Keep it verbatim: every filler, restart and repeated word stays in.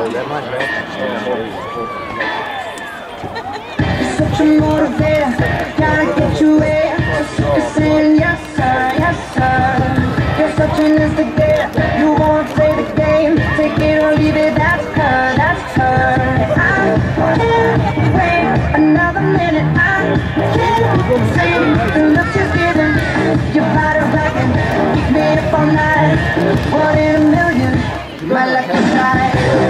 Such a motivator, gotta get you where you're saying yes sir, yes sir. You're such an instigator, you won't play the game. Take it or leave it, that's her, that's her. I can't wait another minute. I can't see the look you're giving. Your body rocking, keep me up all night. One in a million, my lucky strike.